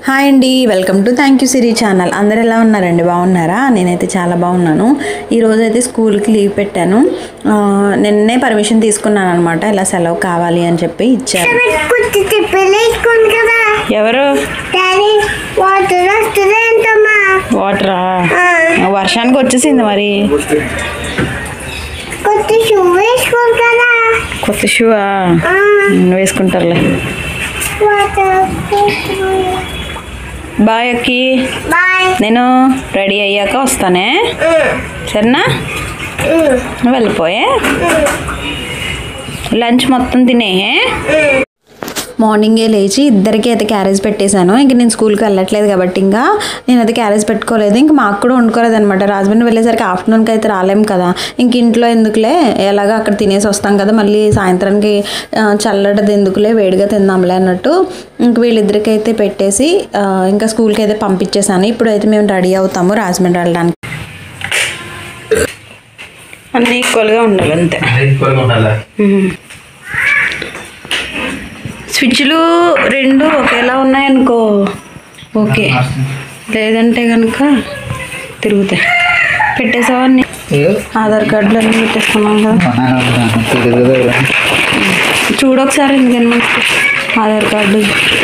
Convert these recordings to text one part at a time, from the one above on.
Hi అండి, welcome to thank you Siri channel. అందరు ఎలా ఉన్నారండి? బాగున్నారా? నేనైతే చాలా బాగున్నాను. ఈరోజు అయితే స్కూల్కి లీవ్ పెట్టాను. నిన్నే పర్మిషన్ తీసుకున్నాను అనమాట. ఇలా సెలవు కావాలి అని చెప్పి ఇచ్చారు. ఎవరు? వాటరా? వర్షానికి వచ్చేసింది మరి. కొత్త షూ వేసుకుంటారులే. బాయ్ అక్కి, నేను రెడీ అయ్యాక వస్తానే, సరేనా? వెళ్ళిపోయే, లంచ్ మొత్తం తినే. మార్నింగే లేచి ఇద్దరికి అయితే క్యారేజ్ పెట్టేశాను. ఇంక నేను స్కూల్కి వెళ్ళట్లేదు కాబట్టి ఇంకా నేను అయితే క్యారేజ్ పెట్టుకోలేదు. ఇంక మాకు కూడా వండుకోలేదు అనమాట. రాజమండ్రి వెళ్ళేసరికి ఆఫ్టర్నూన్కి అయితే రాలేము కదా, ఇంక ఇంట్లో ఎందుకులే, ఎలాగో అక్కడ తినేసి వస్తాం కదా, మళ్ళీ సాయంత్రానికి చల్లటిది ఎందుకులే, వేడిగా తిందాంలే అన్నట్టు ఇంక వీళ్ళిద్దరికి అయితే పెట్టేసి ఇంకా స్కూల్కి అయితే పంపించేశాను. ఇప్పుడు అయితే మేము రెడీ అవుతాము రాజమండ్రి వెళ్ళడానికి. అన్నీ ఈక్వల్గా ఉండాలి, అంతే. స్విచ్లు రెండు ఒకేలా ఉన్నాయనుకో ఓకే, లేదంటే కనుక తిరుగుతాయి. పెట్టేసావన్నీ ఆధార్ కార్డులు అన్నీ పెట్టేసుకున్నాం కదా, చూడొకసారి. ఎందుకన్నా ఆధార్ కార్డు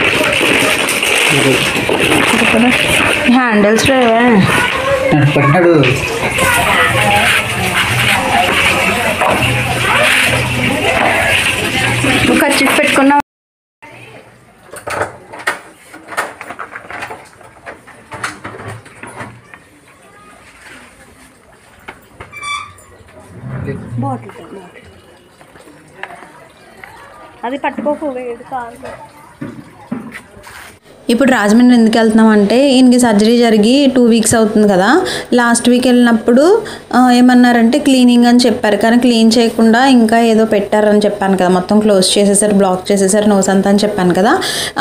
హ్యాండిల్స్ పెట్టాడు. ఖర్చు పెట్టుకున్నావు. బాటిల్ అది పట్టుకోకు, వేడి కాదు. ఇప్పుడు రాజమండ్రి ఎందుకు వెళ్తున్నాం అంటే, ఈయనకి సర్జరీ జరిగి 2 వీక్స్ అవుతుంది కదా. లాస్ట్ వీక్ వెళ్ళినప్పుడు ఏమన్నారంటే క్లీనింగ్ అని చెప్పారు, కానీ క్లీన్ చేయకుండా ఇంకా ఏదో పెట్టారని చెప్పాను కదా, మొత్తం క్లోజ్ చేసేసారు, బ్లాక్ చేసేసారు నోస్ అంతా అని చెప్పాను కదా.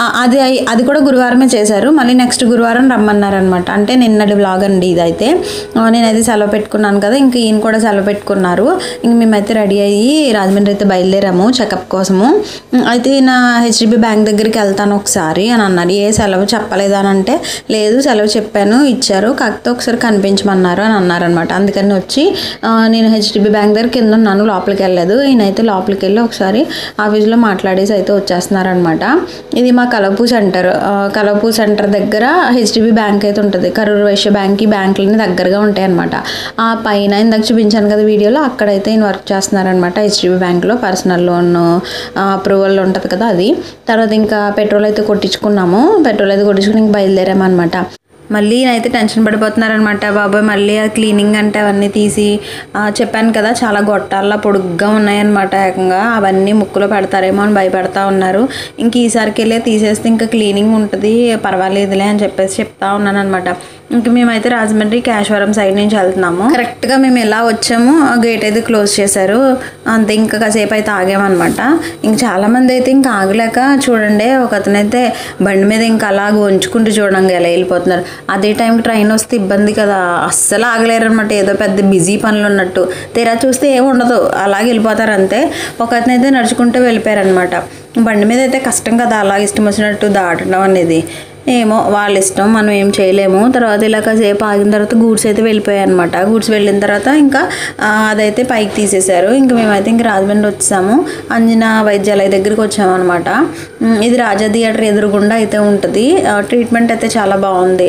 అది కూడా గురువారమే చేశారు. మళ్ళీ నెక్స్ట్ గురువారం రమ్మన్నారనమాట. అంటే నిన్నటి బ్లాగ్ అండి ఇదైతే. నేనైతే సెలవు పెట్టుకున్నాను కదా, ఇంక ఈయన కూడా సెలవు పెట్టుకున్నారు. ఇంక మేమైతే రెడీ అయ్యి రాజమండ్రి అయితే బయలుదేరాము చెకప్ కోసము. అయితే నా హెచ్డిబి బ్యాంక్ దగ్గరికి వెళ్తాను ఒకసారి అని అన్నారు. ఏ సెలవు చెప్పలేదు అని అంటే, లేదు సెలవు చెప్పాను, ఇచ్చారు, కాకపోతే ఒకసారి కనిపించమన్నారు అని అన్నారనమాట. అందుకని వచ్చి నేను హెచ్డిబి బ్యాంక్ దగ్గర కింద ఉన్నాను, లోపలికి వెళ్ళలేదు. ఈయనైతే లోపలికి వెళ్ళి ఒకసారి ఆఫీస్లో మాట్లాడేసి అయితే వచ్చేస్తున్నారనమాట. ఇది మా కలవపూ సెంటర్. కలవపూ సెంటర్ దగ్గర హెచ్డిబి బ్యాంక్ అయితే ఉంటుంది. కరూర్ వైశ్య బ్యాంక్, ఈ బ్యాంకులన్నీ దగ్గరగా ఉంటాయి అనమాట. ఆ పైన ఇందాక చూపించాను కదా వీడియోలో, అక్కడైతే ఈయన వర్క్ చేస్తున్నారనమాట. హెచ్డిబి బ్యాంక్లో పర్సనల్ లోన్ అప్రూవల్ ఉంటుంది కదా అది. తర్వాత ఇంకా పెట్రోల్ అయితే కొట్టించుకున్నాము. పెట్రోల్ అయితే కొట్టించుకుని ఇంక బయలుదేరామన్నమాట. మళ్ళీ నేనైతే టెన్షన్ పడిపోతున్నారనమాట. బాబాయ్ మళ్ళీ ఆ క్లీనింగ్ అంటే అవన్నీ తీసి చెప్పాను కదా, చాలా గొట్టాల్లో పొడుగ్గా ఉన్నాయన్నమాట. ఏకంగా అవన్నీ ముక్కులో పెడతారేమో అని భయపడతా ఉన్నారు. ఇంక ఈసారికి వెళ్ళి తీసేస్తే ఇంకా క్లీనింగ్ ఉంటుంది, పర్వాలేదులే అని చెప్పేసి చెప్తా ఉన్నాను అనమాట. ఇంక మేమైతే రాజమండ్రి కేశవరం సైడ్ నుంచి వెళ్తున్నాము. కరెక్ట్గా మేము ఎలా వచ్చాము, ఆ గేట్ అయితే క్లోజ్ చేశారు. అంతే, ఇంకా కాసేపు అయితే ఆగామన్నమాట. ఇంక చాలామంది అయితే ఇంకా ఆగలేక చూడండి, ఒక అతనైతే బండి మీద ఇంకా అలాగ వంచుకుంటూ చూడండి ఎలా వెళ్ళిపోతున్నారు. అదే టైంకి ట్రైన్ వస్తే ఇబ్బంది కదా, అస్సలు ఆగలేరు అనమాట. ఏదో పెద్ద బిజీ పనులు ఉన్నట్టు. తీరా చూస్తే ఏమి ఉండదు, అలాగే వెళ్ళిపోతారు అంతే. ఒక అతనైతే నడుచుకుంటూ వెళ్ళిపోయారనమాట. బండి మీద అయితే కష్టం కదా అలాగ ఇష్టం వచ్చినట్టు దాటడం అనేది. ఏమో వాళ్ళ ఇష్టం, మనం ఏం చేయలేము. తర్వాత ఇలా కాసేపు ఆగిన తర్వాత గూడ్స్ అయితే వెళ్ళిపోయాయి అనమాట. గూడ్స్ వెళ్ళిన తర్వాత ఇంకా అదైతే పైకి తీసేశారు. ఇంకా మేమైతే ఇంక రాజమండ్రి వచ్చాము. అంజనా వైద్యాలయ దగ్గరికి వచ్చాము అనమాట. ఇది రాజా థియేటర్ ఎదురుగుండా అయితే ఉంటుంది. ట్రీట్మెంట్ అయితే చాలా బాగుంది.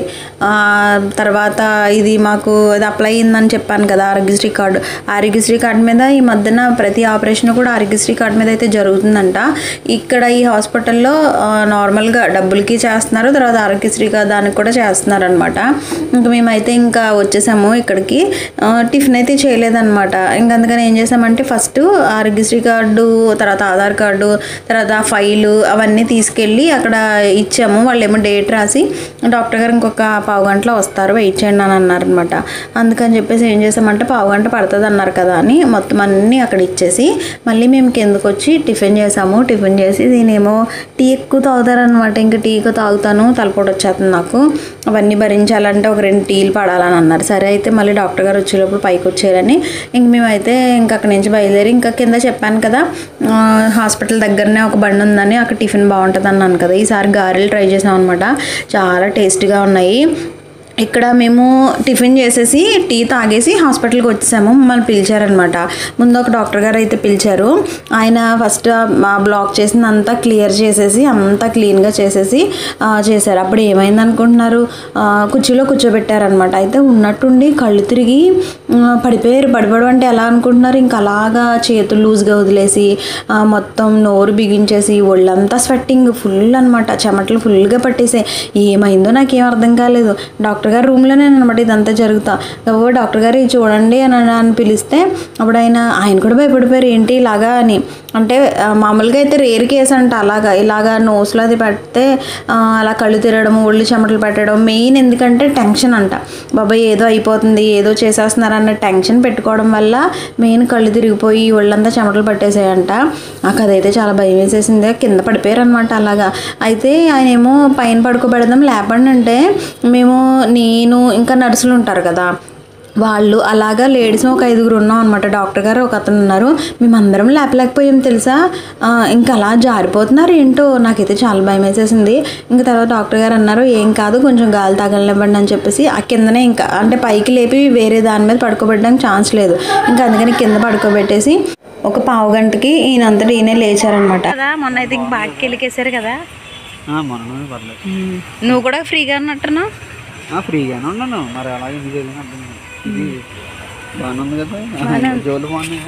తర్వాత ఇది మాకు అది అప్లై అయిందని చెప్పాను కదా, ఆరోగ్యశ్రీ కార్డు. ఆరోగ్యశ్రీ కార్డు మీద ఈ మధ్యన ప్రతి ఆపరేషన్ కూడా ఆరోగ్యశ్రీ కార్డు మీద అయితే జరుగుతుందంట. ఇక్కడ ఈ హాస్పిటల్లో నార్మల్గా డబ్బులకి చేస్తున్నారు, తర్వాత ఆరోగ్యశ్రీ దానికి కూడా చేస్తున్నారనమాట. ఇంకా మేమైతే ఇంకా వచ్చేసాము ఇక్కడికి. టిఫిన్ అయితే చేయలేదన్నమాట. ఇంకా అందుకని ఏం చేసామంటే, ఫస్ట్ ఆరోగ్యశ్రీ కార్డు, తర్వాత ఆధార్ కార్డు, తర్వాత ఫైలు అవన్నీ తీసుకెళ్ళి అక్కడ ఇచ్చాము. వాళ్ళు ఏమో డేట్ రాసి, డాక్టర్ గారు ఇంకొక పావు గంటలో వస్తారు, వెయిట్ చేయండి అని అన్నారనమాట. అందుకని చెప్పేసి ఏం చేసామంటే, పావు గంట పడుతుంది అన్నారు కదా అని మొత్తం అన్నీ అక్కడ ఇచ్చేసి మళ్ళీ మేము కిందకు వచ్చి టిఫిన్ చేసాము. టిఫిన్ చేసి దీనేమో టీ ఎక్కువ తాగుతారనమాట. ఇంకా టీ ఎక్కువ తాగుతాను, తలపోటు వచ్చేస్తుంది నాకు, అవన్నీ భరించాలంటే ఒక 2 టీలు పడాలని అన్నారు. సరే అయితే మళ్ళీ డాక్టర్ గారు వచ్చేటప్పుడు పైకి వచ్చారని ఇంక మేమైతే ఇంకా అక్కడి నుంచి బయలుదేరి ఇంకా కింద చెప్పాను కదా హాస్పిటల్ దగ్గరనే ఒక బండి ఉందని, అక్కడ టిఫిన్ బాగుంటుంది అన్నాను కదా. ఈసారి గారెలు ట్రై చేసాం అనమాట, చాలా టేస్టీగా ఉన్నాయి. ఇక్కడ మేము టిఫిన్ చేసేసి టీ తాగేసి హాస్పిటల్కి వచ్చేసాము. మమ్మల్ని పిలిచారనమాట. ముందు ఒక డాక్టర్ గారు అయితే పిలిచారు. ఆయన ఫస్ట్ బ్లాక్ చేసింది అంతా క్లియర్ చేసేసి అంతా క్లీన్గా చేసేసి చేశారు. అప్పుడు ఏమైంది అనుకుంటున్నారు, కుర్చీలో కూర్చోబెట్టారనమాట. అయితే ఉన్నట్టుండి కళ్ళు తిరిగి పడిపోయారు. పడిపోవడం అంటే ఎలా అనుకుంటున్నారు, ఇంకా అలాగా చేతులు లూజ్గా వదిలేసి మొత్తం నోరు బిగించేసి ఒళ్ళంతా స్వెట్టింగ్ ఫుల్ అనమాట, చెమటలు ఫుల్గా పట్టేసాయి. ఏమైందో నాకేం అర్థం కాలేదు. డాక్టర్ గారు రూమ్లోనే అనమాట ఇదంతా జరుగుతా. డాక్టర్ గారు ఇది చూడండి అని పిలిస్తే అప్పుడు ఆయన కూడా భయపడిపోయారు, ఏంటి ఇలాగా అని. అంటే మామూలుగా అయితే రేర్ కేసు అంట ఇలాగా నోస్లో అది పెడితే అలా కళ్ళు తిరగడం, ఒళ్ళు చెమటలు పెట్టడం. మెయిన్ ఎందుకంటే టెన్షన్ అంట, బాబాయ్ ఏదో అయిపోతుంది ఏదో చేసేస్తున్నారు అన్న టెన్షన్ పెట్టుకోవడం వల్ల మెయిన్ కళ్ళు తిరిగిపోయి ఒళ్ళంతా చెమటలు పట్టేసాయంట. నాకు అదైతే చాలా భయం వేసేసింది, కింద పడిపోయారు అనమాట అలాగా. అయితే ఆయన ఏమో పైన పడుకోబెడదాం లేపండి అంటే మేము నేను ఇంకా నర్సులు ఉంటారు కదా వాళ్ళు అలాగా లేడీస్ ఒక 5గురు ఉన్నాం అనమాట. డాక్టర్ గారు ఒక అతను ఉన్నారు. మేమందరం లేపలేకపోయాం తెలుసా, ఇంకా అలా జారిపోతున్నారు ఏంటో. నాకైతే చాలా భయం వేసేసింది. ఇంకా తర్వాత డాక్టర్ గారు అన్నారు ఏం కాదు కొంచెం గాలి తగలనివ్వండి అని చెప్పేసి ఆ కిందనే ఇంకా అంటే పైకి లేపి వేరే దాని మీద పడుకోబెట్టడానికి ఛాన్స్ లేదు. ఇంకా అందుకని కింద పడుకోబెట్టేసి ఒక పావు గంటకి ఈయనంతటా ఈయనే లేచారనమాట. మొన్న అయితే ఇంక బాగా కెలికేశారు కదా. నువ్వు కూడా ఫ్రీగా ఉన్నట్టున్నావు. ఫ్రీగానే ఉన్నాను మరి, అలాగే ఇది బాగానే ఉంది కదా, జోలు బాగున్నాయి,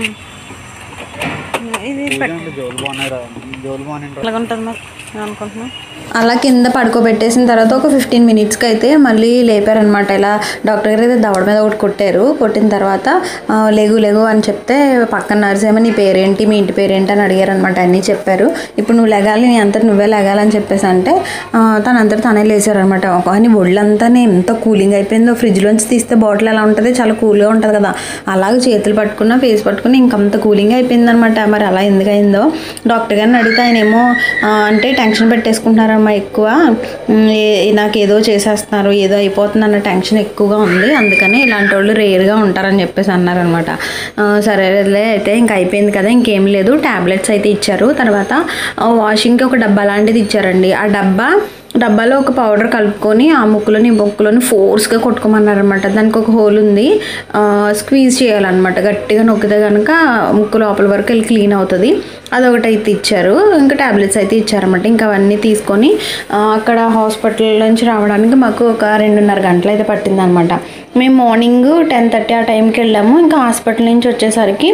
జోలు బాగున్నాయి రా, జోలు బాగున్నాయి ఉంటుంది మరి అనుకుంటున్నాను. అలా కింద పడుకోబెట్టేసిన తర్వాత ఒక 15 మినిట్స్కి అయితే మళ్ళీ లేపారనమాట. ఇలా డాక్టర్ గారు అయితే దవడ మీద ఒకటి కొట్టారు. కొట్టిన తర్వాత లేగు అని చెప్తే పక్కన నర్స్ ఏమో నీ పేరేంటి మీ ఇంటి పేరేంటి అని అడిగారనమాట. అన్నీ చెప్పారు. ఇప్పుడు నువ్వు లెగాలి, నీ అంతటి నువ్వే లెగాలని చెప్పేసి అంటే తనంతటి తనే లేచారనమాట. కానీ ఒళ్ళంతానే ఎంత కూలింగ్ అయిపోయిందో, ఫ్రిడ్జ్లోంచి తీస్తే బాటిల్ ఎలా ఉంటుంది చాలా కూల్గా ఉంటుంది కదా, అలాగే చేతులు పట్టుకున్న ఫేస్ పట్టుకుని ఇంకంత కూలింగ్ అయిపోయిందనమాట. మరి అలా ఎందుకు అయిందో డాక్టర్ గారిని అడిగితే ఆయన ఏమో అంటే టెన్షన్ పెట్టేసుకుంటున్నారమ్మా ఎక్కువ, నాకు ఏదో చేసేస్తున్నారు ఏదో అయిపోతుంది అన్న టెన్షన్ ఎక్కువగా ఉంది, అందుకని ఇలాంటి వాళ్ళు రేర్గా ఉంటారని చెప్పేసి అన్నారనమాట. సరేలే అయితే ఇంకా అయిపోయింది కదా ఇంకేం లేదు. ట్యాబ్లెట్స్ అయితే ఇచ్చారు. తర్వాత వాషింగ్కి ఒక డబ్బా లాంటిది ఇచ్చారండి. ఆ డబ్బాలో ఒక పౌడర్ కలుపుకొని ఆ ముక్కులోని ఫోర్స్గా కొట్టుకోమన్నారనమాట. దానికి ఒక హోల్ ఉంది, స్క్వీజ్ చేయాలన్నమాట. గట్టిగా నొక్కితే కనుక ముక్కు లోపల వరకు వెళ్ళి క్లీన్ అవుతుంది. అదొకటి అయితే ఇచ్చారు. ఇంకా ట్యాబ్లెట్స్ అయితే ఇచ్చారన్నమాట. ఇంకా అవన్నీ తీసుకొని అక్కడ హాస్పిటల్ నుంచి రావడానికి మాకు ఒక 2.5 గంటలు అయితే పట్టిందనమాట. మేము మార్నింగ్ 10:30 ఆ టైంకి వెళ్ళాము. ఇంకా హాస్పిటల్ నుంచి వచ్చేసరికి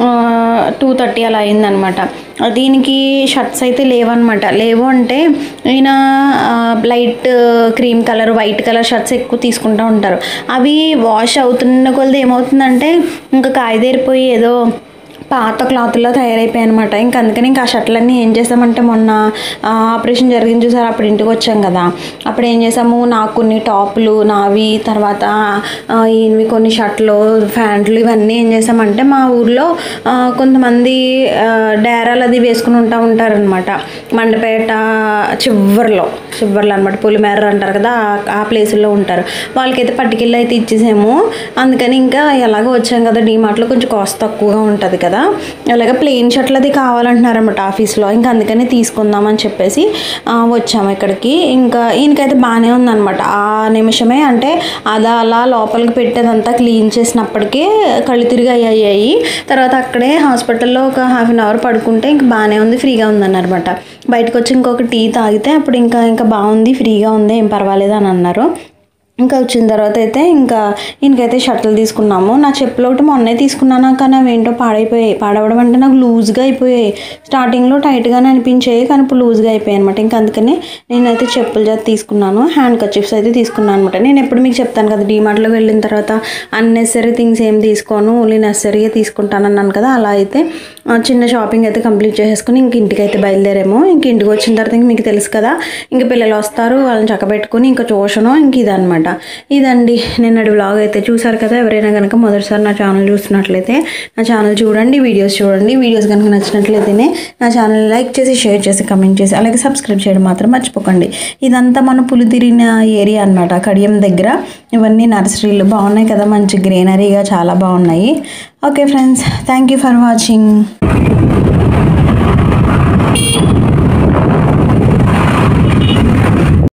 2:30 అలా అయిందనమాట. దీనికి షర్ట్స్ అయితే లేవన్నమాట. లేవు అంటే ఈయన light cream colour white colour shirts ఎక్కువ తీసుకుంటూ ఉంటారు. అవి వాష్ అవుతున్న కొలది ఏమవుతుందంటే ఇంకా కాయదేరిపోయి ఏదో పాత క్లాత్లో తయారైపోయాయి అనమాట. ఇంకా అందుకని ఇంకా ఆ షర్ట్లన్నీ ఏం చేసామంటే మొన్న ఆపరేషన్ జరిగింది చూసారు, అప్పుడు ఇంటికి వచ్చాం కదా, అప్పుడు ఏం చేసాము నాకు కొన్ని టాపులు నావి, తర్వాత ఈయనవి కొన్ని షర్ట్లు ప్యాంట్లు ఇవన్నీ ఏం చేసామంటే మా ఊర్లో కొంతమంది డేరాలు అది వేసుకుని ఉంటారనమాట. మండపేట చివర్లో అనమాట, పులిమేర అంటారు కదా ఆ ప్లేసుల్లో ఉంటారు. వాళ్ళకైతే పట్టుకెళ్ళి అయితే ఇచ్చేసాము. అందుకని ఇంకా ఎలాగో వచ్చాం కదా, డీమార్ట్లో కొంచెం కాస్ట్ తక్కువగా ఉంటుంది కదా, అలాగే ప్లెయిన్ షర్ట్లు అది కావాలంటున్నారన్నమాట ఆఫీస్లో. ఇంకా అందుకని తీసుకుందామని చెప్పేసి వచ్చాము ఇక్కడికి. ఇంకా ఈయనకైతే బాగానే ఉందన్నమాట. ఆ నిమిషమే అంటే అలా లోపలికి పెట్టేదంతా క్లీన్ చేసినప్పటికీ కళ్ళు తిరిగి అయ్యాయి. తర్వాత అక్కడే హాస్పిటల్లో ఒక 1/2 అవర్ పడుకుంటే ఇంకా బాగానే ఉంది, ఫ్రీగా ఉందన్నమాట. బయటకు వచ్చి ఇంకొక టీ తాగితే అప్పుడు ఇంకా బాగుంది, ఫ్రీగా ఉంది, ఏం పర్వాలేదు అని అన్నారు. ఇంకా వచ్చిన తర్వాత అయితే ఇంకా ఈయనకైతే షర్ట్లు తీసుకున్నాము. నా చెప్పులు ఒకటి మొన్నే తీసుకున్నాను, కానీ అవి ఏంటో పాడవడం అంటే నాకు లూజ్గా అయిపోయాయి. స్టార్టింగ్లో టైట్గానే అనిపించాయి కానీ ఇప్పుడు లూజ్గా అయిపోయాయి అనమాట. ఇంకా అందుకని నేనైతే చెప్పుల జాతి తీసుకున్నాను. హ్యాండ్ కర్చీఫ్స్ అయితే తీసుకున్నాను అనమాట. నేను ఎప్పుడు మీకు చెప్తాను కదా, డీమార్ట్లోకి వెళ్ళిన తర్వాత అన్నెసరీ థింగ్స్ ఏం తీసుకోను, ఓన్లీ నెసరీగా తీసుకుంటాను అన్నాను కదా. అలా అయితే చిన్న షాపింగ్ అయితే కంప్లీట్ చేసేసుకుని ఇంక ఇంటికి అయితే బయలుదేరాము. ఇంక ఇంటికి వచ్చిన తర్వాత ఇంక మీకు తెలుసు కదా, ఇంక పిల్లలు వస్తారు, వాళ్ళని చక్కబెట్టుకుని ఇంకా ట్యూషను ఇంక ఇదనమాట. ఇదండి నిన్నటి వ్లాగ్ అయితే చూసారు కదా. ఎవరైనా కనుక మొదటిసారి నా ఛానల్ చూస్తున్నట్లయితే నా ఛానల్ చూడండి, వీడియోస్ చూడండి. వీడియోస్ కనుక నచ్చినట్లయితేనే నా ఛానల్ లైక్ చేసి, షేర్ చేసి, కమెంట్ చేసి, అలాగే సబ్స్క్రైబ్ చేయడం మాత్రం మర్చిపోకండి. ఇదంతా మన పులితిరిన ఏరియా అనమాట, కడియం దగ్గర. ఇవన్నీ నర్సరీలు బాగున్నాయి కదా, మంచి గ్రీనరీగా చాలా బాగున్నాయి. Okay friends, thank you for watching.